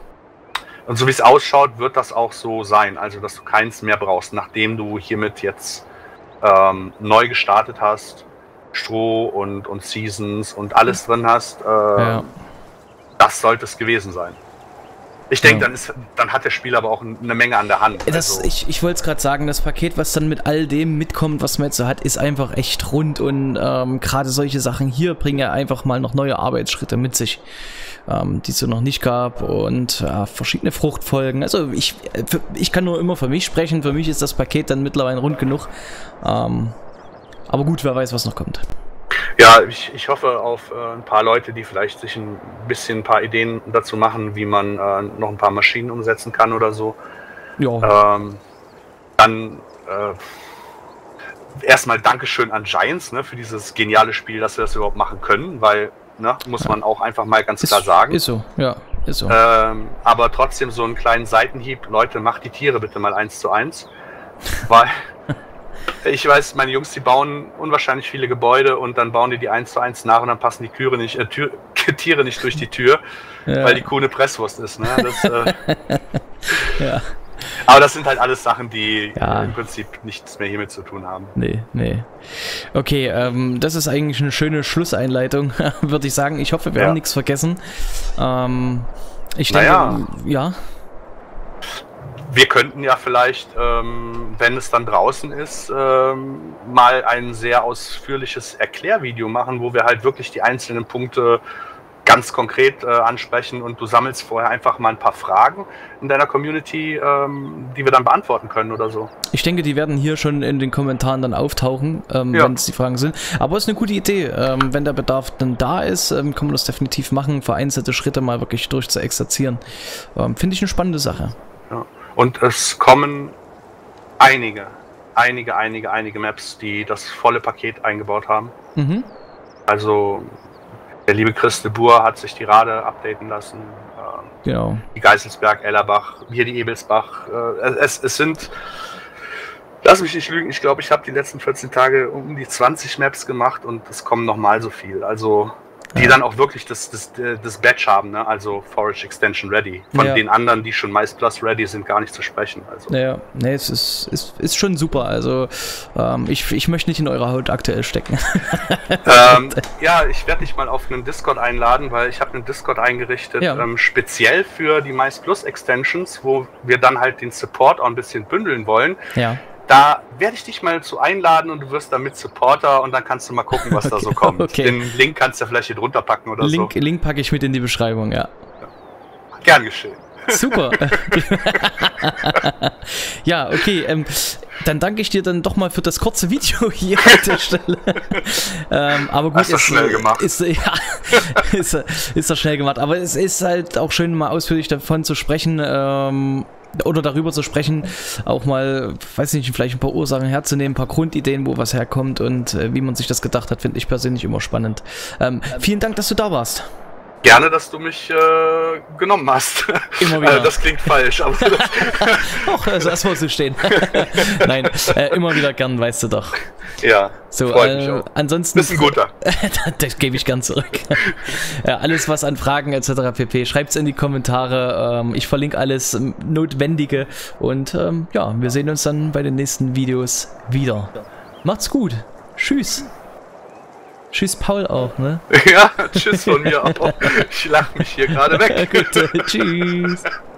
und so wie es ausschaut, wird das auch so sein. Also dass du keins mehr brauchst, nachdem du hiermit jetzt ähm, neu gestartet hast, Stroh und, und Seasons und alles drin hast. Äh, ja. Das sollte es gewesen sein. Ich denke, ja. dann, ist, dann hat der Spieler aber auch eine Menge an der Hand. Das, also. Ich, ich wollte es gerade sagen, das Paket, was dann mit all dem mitkommt, was man jetzt so hat, ist einfach echt rund und ähm, gerade solche Sachen hier bringen ja einfach mal noch neue Arbeitsschritte mit sich, ähm, die es so noch nicht gab und äh, verschiedene Fruchtfolgen. Also ich, für, ich kann nur immer für mich sprechen, für mich ist das Paket dann mittlerweile rund genug. Ähm, aber gut, wer weiß, was noch kommt. Ja, ich, ich hoffe auf äh, ein paar Leute, die vielleicht sich ein bisschen ein paar Ideen dazu machen, wie man äh, noch ein paar Maschinen umsetzen kann oder so. Ja. Ähm, dann äh, erstmal Dankeschön an Giants, ne, für dieses geniale Spiel, dass wir das überhaupt machen können, weil, ne, muss ja. man auch einfach mal ganz ist, klar sagen. Ist so, ja, ist so. Ähm, aber trotzdem so einen kleinen Seitenhieb, Leute, macht die Tiere bitte mal eins zu eins, weil... Ich weiß, meine Jungs, die bauen unwahrscheinlich viele Gebäude und dann bauen die die eins zu eins nach und dann passen die Kühe nicht, äh, Tür, Tiere nicht durch die Tür, ja. weil die Kuh eine Presswurst ist. Ne? Das, äh, ja. Aber das sind halt alles Sachen, die ja. im Prinzip nichts mehr hiermit zu tun haben. Nee, nee. Okay, ähm, das ist eigentlich eine schöne Schlusseinleitung, würde ich sagen. Ich hoffe, wir ja. haben nichts vergessen. Ähm, ich denke, naja. ja. Wir könnten ja vielleicht, ähm, wenn es dann draußen ist, ähm, mal ein sehr ausführliches Erklärvideo machen, wo wir halt wirklich die einzelnen Punkte ganz konkret äh, ansprechen und du sammelst vorher einfach mal ein paar Fragen in deiner Community, ähm, die wir dann beantworten können oder so. Ich denke, die werden hier schon in den Kommentaren dann auftauchen, ähm, ja. wenn es die Fragen sind. Aber es ist eine gute Idee. Ähm, wenn der Bedarf dann da ist, ähm, kann man das definitiv machen, vereinzelte Schritte mal wirklich durch zu exerzieren. Ähm, Finde ich eine spannende Sache. Ja. Und es kommen einige, einige, einige, einige Maps, die das volle Paket eingebaut haben. Mhm. Also der liebe Chris de Boer hat sich die Rade updaten lassen. Ähm, genau. Die Geiselsberg, Ellerbach, hier die Ebelsbach. Äh, es, es sind, lass mich nicht lügen, ich glaube, ich habe die letzten vierzehn Tage um die zwanzig Maps gemacht und es kommen nochmal so viel. Also die ja. dann auch wirklich das, das, das Badge haben, ne? Also Forage Extension Ready. Von ja. den anderen, die schon Mice Plus Ready sind, gar nicht zu sprechen. Also. Ja, nee, es ist, ist, ist schon super. Also ähm, ich, ich möchte nicht in eurer Haut aktuell stecken. ähm, ja, ich werde dich mal auf einen Discord einladen, weil ich habe einen Discord eingerichtet, ja. ähm, speziell für die Mice Plus Extensions, wo wir dann halt den Support auch ein bisschen bündeln wollen. Ja. Da werde ich dich mal zu einladen und du wirst dann mit Supporter und dann kannst du mal gucken, was okay, da so kommt. Okay. Den Link kannst du vielleicht hier drunter packen oder Link, so. Link packe ich mit in die Beschreibung, ja. ja. Gern geschehen. Super. Ja, okay. Ähm, dann danke ich dir dann doch mal für das kurze Video hier an der Stelle. ähm, aber gut, ist das schnell gemacht. Ist, ja, ist, ist das schnell gemacht. Aber es ist halt auch schön, mal ausführlich davon zu sprechen. Ähm, oder darüber zu sprechen, auch mal, weiß nicht, vielleicht ein paar Ursachen herzunehmen, ein paar Grundideen, wo was herkommt und äh, wie man sich das gedacht hat, finde ich persönlich immer spannend. Ähm, vielen Dank, dass du da warst. Gerne, dass du mich äh, genommen hast. Immer wieder. Äh, das klingt falsch, aber das Ach, also erstmal so stehen. Nein, äh, immer wieder gern, weißt du doch. ja, So, freut äh, mich auch. ansonsten. Bist ein guter. Das gebe ich gern zurück. Ja, alles, was an Fragen et cetera pp. Schreibt's in die Kommentare. Ähm, ich verlinke alles ähm, Notwendige. Und ähm, ja, wir sehen uns dann bei den nächsten Videos wieder. Macht's gut. Tschüss. Tschüss, Paul auch, ne? Ja, tschüss von mir auch. Ich lache mich hier gerade weg. Gut, tschüss.